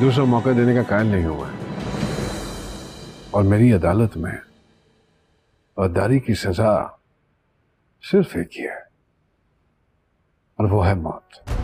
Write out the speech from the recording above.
दूसरा मौका देने का कायल नहीं हुआ है। और मेरी अदालत में गद्दारी की सजा सिर्फ एक ही है, और वो है मौत।